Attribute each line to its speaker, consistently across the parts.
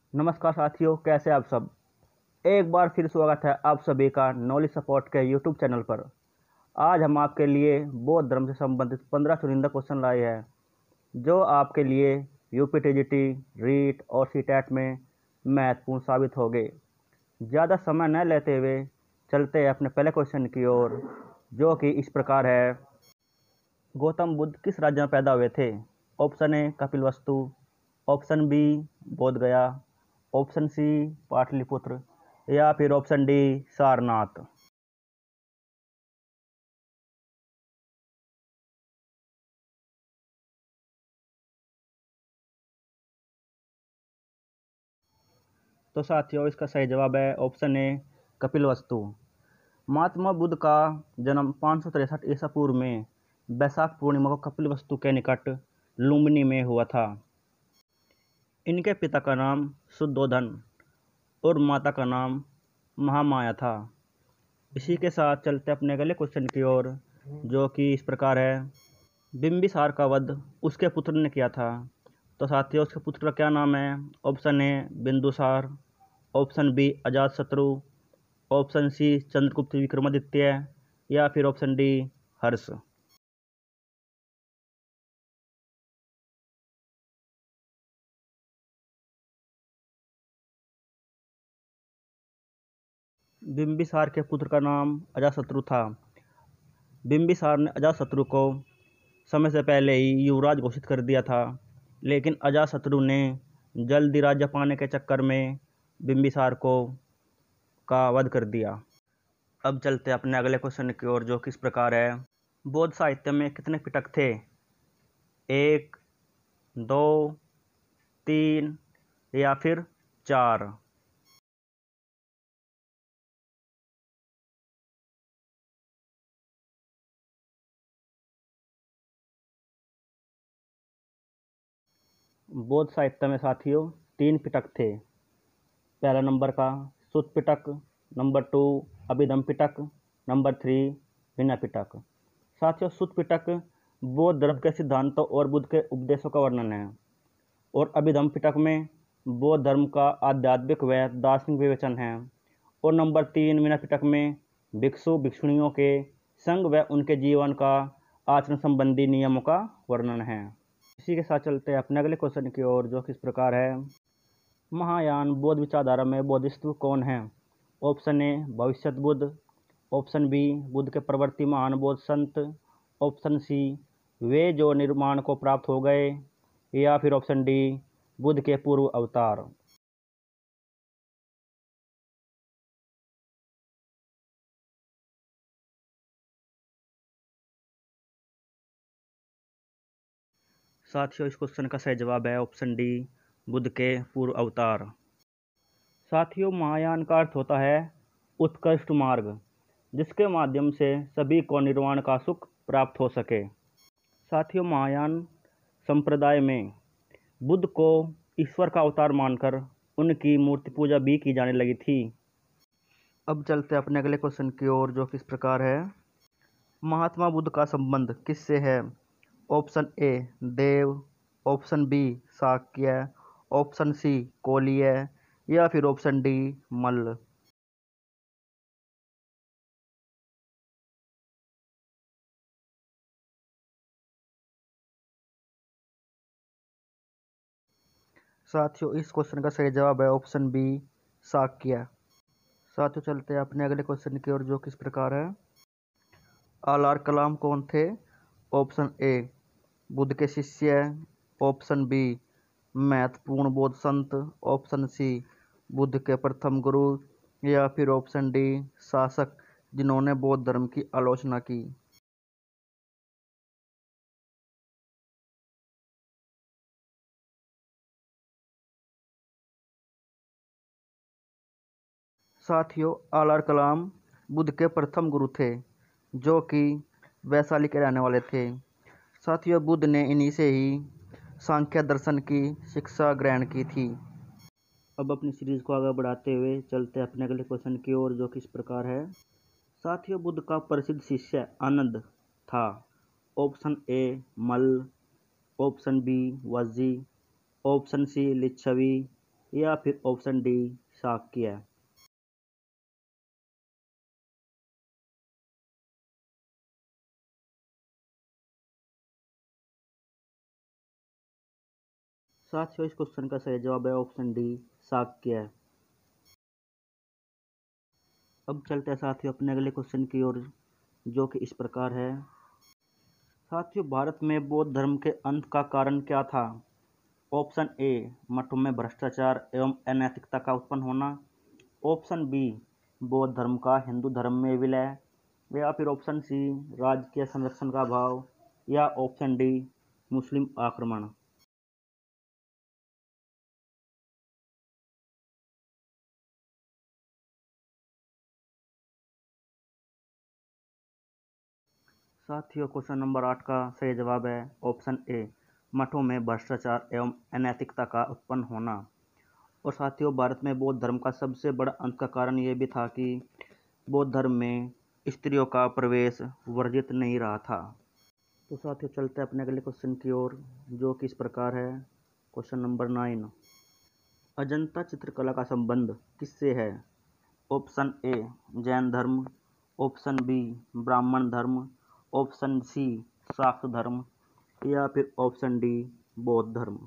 Speaker 1: नमस्कार साथियों, कैसे आप सब। एक बार फिर स्वागत है आप सभी का नॉलेज सपोर्ट के यूट्यूब चैनल पर। आज हम आपके लिए बौद्ध धर्म से संबंधित 15 चुनिंदा क्वेश्चन लाए हैं जो आपके लिए यूपी टीजीटी, रीट और सीटेट में महत्वपूर्ण साबित होंगे। ज़्यादा समय न लेते हुए चलते हैं अपने पहले क्वेश्चन की ओर, जो कि इस प्रकार है। गौतम बुद्ध किस राज्य में पैदा हुए थे? Option A Kapilvastu, option B Bodh Gaya, option C Pataliputra या फिर ऑप्शन डी सारनाथ। तो साथियों, इसका सही जवाब है ऑप्शन ए कपिलवस्तु। महात्मा बुद्ध का जन्म 563 ईसा पूर्व में बैसाख पूर्णिमा को कपिलवस्तु के निकट लुम्बिनी में हुआ था। इनके पिता का नाम शुद्धोधन और माता का नाम महामाया था। इसी के साथ चलते अपने अगले क्वेश्चन की ओर, जो कि इस प्रकार है। बिंबिसार का वध उसके पुत्र ने किया था। तो साथियों, उसके पुत्र का क्या नाम है? Option A Bindusara, option B Ajatashatru, option C Chandragupta Vikramaditya या फिर ऑप्शन डी हर्ष। बिंबिसार के पुत्र का नाम अजातशत्रु था। बिंबिसार ने अजातशत्रु को समय से पहले ही युवराज घोषित कर दिया था, लेकिन अजातशत्रु ने जल्दी राज्य पाने के चक्कर में बिंबिसार को का वध कर दिया। अब चलते अपने अगले क्वेश्चन की ओर, जो किस प्रकार है। बौद्ध साहित्य में कितने पिटक थे? 1, 2, 3 या फिर 4? बौद्ध साहित्य में साथियों 3 पिटक थे। पहला नंबर का सुत्त पिटक, नंबर 2 अभिधम्म पिटक, नंबर 3 विनय पिटक। साथियों, सुत्त पिटक बौद्ध धर्म के सिद्धांतों और बुद्ध के उपदेशों का वर्णन है, और अभिधम्म पिटक में बौद्ध धर्म का आध्यात्मिक व दार्शनिक विवेचन है, और नंबर 3 विनय पिटक में भिक्षु भिक्षुणियों के संग व उनके जीवन का आचरण संबंधी नियमों का वर्णन है। इसी के साथ चलते हैं अपने अगले क्वेश्चन की ओर, जो किस प्रकार है। महायान बौद्ध विचारधारा में बोधिसत्व कौन है? ऑप्शन ए भविष्यत बुद्ध, ऑप्शन बी बुद्ध के प्रवर्ती महान बौद्ध संत, ऑप्शन सी वे जो निर्माण को प्राप्त हो गए, या फिर ऑप्शन डी बुद्ध के पूर्व अवतार। साथियों, इस क्वेश्चन का सही जवाब है ऑप्शन डी बुद्ध के पूर्व अवतार। साथियों, महायान का अर्थ होता है उत्कृष्ट मार्ग, जिसके माध्यम से सभी को निर्वाण का सुख प्राप्त हो सके। साथियों, महायान संप्रदाय में बुद्ध को ईश्वर का अवतार मानकर उनकी मूर्ति पूजा भी की जाने लगी थी। अब चलते अपने अगले क्वेश्चन की ओर, जो किस प्रकार है। महात्मा बुद्ध का संबंध किससे है? Option A Deva, option B Shakya, option C Koliya या फिर ऑप्शन डी मल्ल। साथियों, इस क्वेश्चन का सही जवाब है ऑप्शन बी शाक्य। साथियों, चलते हैं अपने अगले क्वेश्चन की ओर, जो किस प्रकार है। आलार कलाम कौन थे? ऑप्शन ए बुद्ध के शिष्य, ऑप्शन बी महत्वपूर्ण बौद्ध संत, ऑप्शन सी बुद्ध के प्रथम गुरु या फिर ऑप्शन डी शासक जिन्होंने बौद्ध धर्म की आलोचना की। साथियों, आलार कलाम बुद्ध के प्रथम गुरु थे, जो कि वैशाली के रहने वाले थे। साथियों, बुद्ध ने इन्हीं से ही सांख्य दर्शन की शिक्षा ग्रहण की थी। अब अपनी सीरीज को आगे बढ़ाते हुए चलते हैं अपने अगले क्वेश्चन की ओर, जो किस प्रकार है। साथियों, बुद्ध का प्रसिद्ध शिष्य आनंद था। Option A Malla, option B Vajji, option C Lichchhavi या फिर ऑप्शन डी शाक्य। साथियों, इस क्वेश्चन का सही जवाब है ऑप्शन डी शाक्य। अब चलते हैं साथियों अपने अगले क्वेश्चन की ओर, जो कि इस प्रकार है। साथियों, भारत में बौद्ध धर्म के अंत का कारण क्या था? ऑप्शन ए, मठों में भ्रष्टाचार एवं अनैतिकता का उत्पन्न होना। ऑप्शन बी, बौद्ध धर्म का हिंदू धर्म में विलय। या फिर ऑप्शन सी, राजकीय संरक्षण का अभाव। या ऑप्शन डी, मुस्लिम आक्रमण। साथियों, क्वेश्चन नंबर 8 का सही जवाब है ऑप्शन ए, मठों में भ्रष्टाचार एवं अनैतिकता का उत्पन्न होना। और साथियों, भारत में बौद्ध धर्म का सबसे बड़ा अंत का कारण ये भी था कि बौद्ध धर्म में स्त्रियों का प्रवेश वर्जित नहीं रहा था। तो साथियों, चलते हैं अपने अगले क्वेश्चन की ओर, जो कि इस प्रकार है। क्वेश्चन नंबर 9, अजंता चित्रकला का संबंध किससे है? ऑप्शन ए, जैन धर्म। ऑप्शन बी, ब्राह्मण धर्म। ऑप्शन सी, शाक्त धर्म। या फिर ऑप्शन डी, बौद्ध धर्म।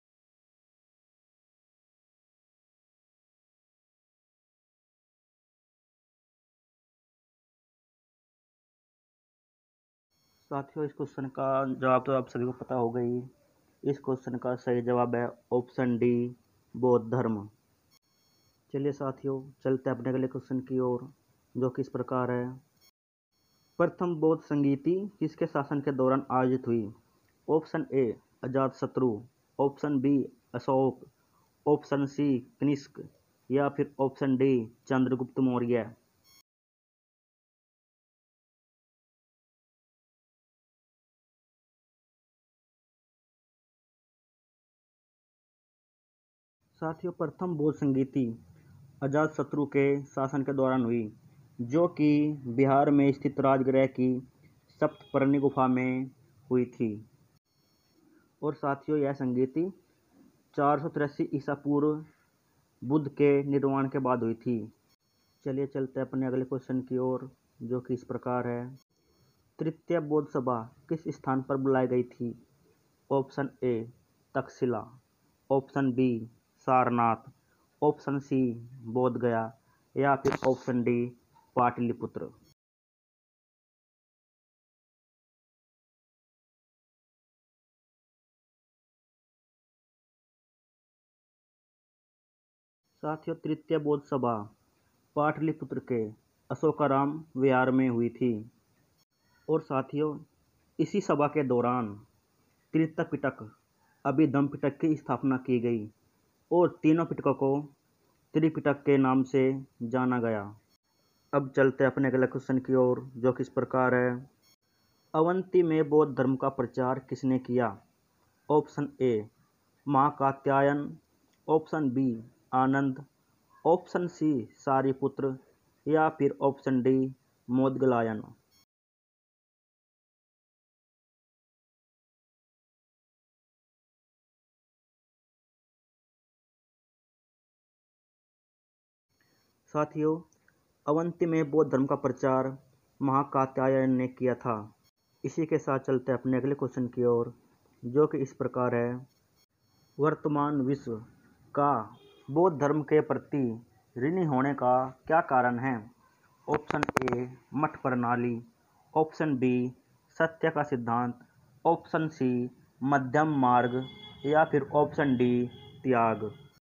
Speaker 1: साथियों, इस क्वेश्चन का जवाब तो आप सभी को पता होगा ही। इस क्वेश्चन का सही जवाब है ऑप्शन डी, बौद्ध धर्म। चलिए साथियों, चलते हैं अपने अगले क्वेश्चन की ओर, जो कि इस प्रकार है। प्रथम बौद्ध संगीति किसके शासन के दौरान आयोजित हुई? Option A, Ajatashatru. Option B, Ashoka. Option C, Kanishka. या फिर ऑप्शन डी, चंद्रगुप्त मौर्य। साथियों, प्रथम बौद्ध संगीति अजातशत्रु के शासन के दौरान हुई, जो कि बिहार में स्थित राजगृह की सप्तपर्णी गुफा में हुई थी। और साथियों, यह संगीति 483 ईसा पूर्व बुद्ध के निर्वाण के बाद हुई थी। चलिए चलते हैं अपने अगले क्वेश्चन की ओर, जो कि इस प्रकार है। तृतीय बौद्ध सभा किस स्थान पर बुलाई गई थी? Option A, Taxila. Option B, Sarnath. Option C, Bodh Gaya. या फिर ऑप्शन डी, पाटलिपुत्र। साथियों, तृतीय बौद्ध सभा पाटलिपुत्र के अशोकाराम विहार में हुई थी। और साथियों, इसी सभा के दौरान तृतीय पिटक अभिधम्म पिटक की स्थापना की गई और तीनों पिटकों को त्रिपिटक के नाम से जाना गया। अब चलते हैं अपने अगले क्वेश्चन की ओर, जो कि इस प्रकार है। अवंती में बौद्ध धर्म का प्रचार किसने किया? Option A, Mahakatyayana. Option B, Ananda. Option C, Sariputra. या फिर ऑप्शन डी, मोदगलायन। साथियों, अवंती में बौद्ध धर्म का प्रचार महाकात्यायन ने किया था। इसी के साथ चलते हैं अपने अगले क्वेश्चन की ओर, जो कि इस प्रकार है। वर्तमान विश्व का बौद्ध धर्म के प्रति ऋणी होने का क्या कारण है? ऑप्शन ए, मठ प्रणाली। ऑप्शन बी, सत्य का सिद्धांत। ऑप्शन सी, मध्यम मार्ग। या फिर ऑप्शन डी, त्याग।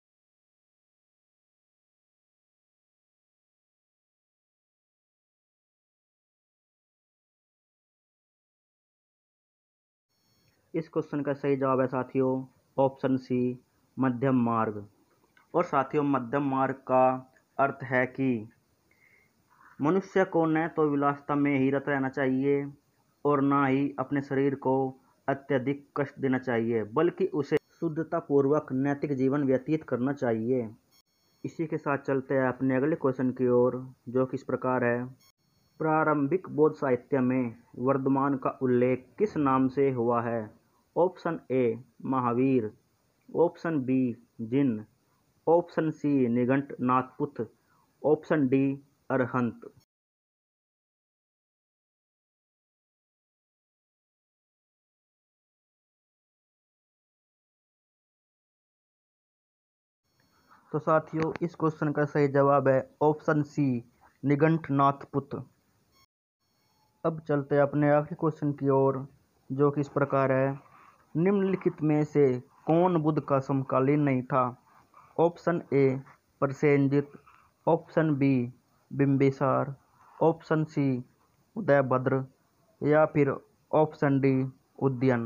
Speaker 1: इस क्वेश्चन का सही जवाब है साथियों ऑप्शन सी, मध्यम मार्ग। और साथियों, मध्यम मार्ग का अर्थ है कि मनुष्य को न तो विलासिता में ही रत रहना चाहिए और ना ही अपने शरीर को अत्यधिक कष्ट देना चाहिए, बल्कि उसे शुद्धतापूर्वक नैतिक जीवन व्यतीत करना चाहिए। इसी के साथ चलते हैं अपने अगले क्वेश्चन की ओर, जो कि इस प्रकार है। प्रारंभिक बौद्ध साहित्य में वर्धमान का उल्लेख किस नाम से हुआ है? Option A, Mahavira. Option B, Jina. Option C Nigantha Nataputta, option D Arhant. तो साथियों इस क्वेश्चन का सही जवाब है ऑप्शन सी निघंट नाथपुत। अब चलते हैं अपने आखिरी क्वेश्चन की ओर, जो कि इस प्रकार है। निम्नलिखित में से कौन बुद्ध का समकालीन नहीं था? Option A Prasenjit, option B Bimbisara, option C Udayabhadra या फिर ऑप्शन डी उदयन।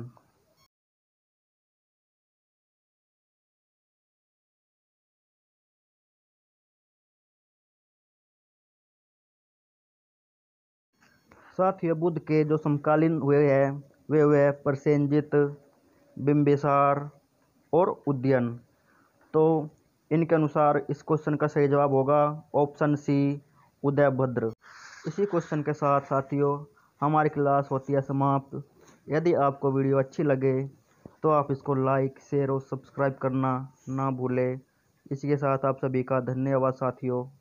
Speaker 1: साथियों बुद्ध के जो समकालीन हुए हैं वे हुए प्रसेनजित, बिंबिसार और उदयन। तो इनके अनुसार इस क्वेश्चन का सही जवाब होगा ऑप्शन सी उदयभद्र। इसी क्वेश्चन के साथ साथियों हमारी क्लास होती है समाप्त। यदि आपको वीडियो अच्छी लगे तो आप इसको लाइक, शेयर और सब्सक्राइब करना ना भूलें। इसी के साथ आप सभी का धन्यवाद साथियों।